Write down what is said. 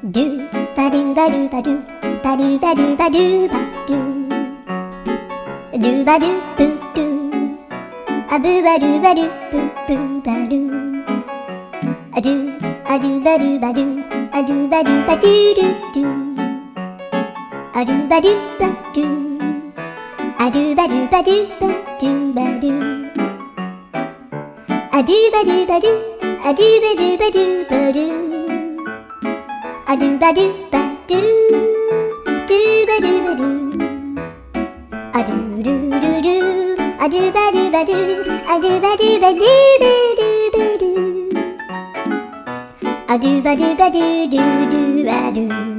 ドゥバドゥバドゥバドゥバドゥバドゥバドゥバドゥドゥバドゥブドゥアブバドゥバドゥブブバドゥアドゥアドゥバドゥバドゥアドゥバドゥバドゥドゥドゥアドゥバドゥバドゥアドゥバドゥバドゥバドゥバドゥアドゥバドゥバドゥアドゥバドゥバドゥバドゥアドゥバドゥバドゥドゥバドゥバドゥアドゥドゥドゥドゥアドゥバドゥバドゥアドゥバドゥバドゥバドゥバドゥアドゥバドゥバドゥドゥドゥバドゥ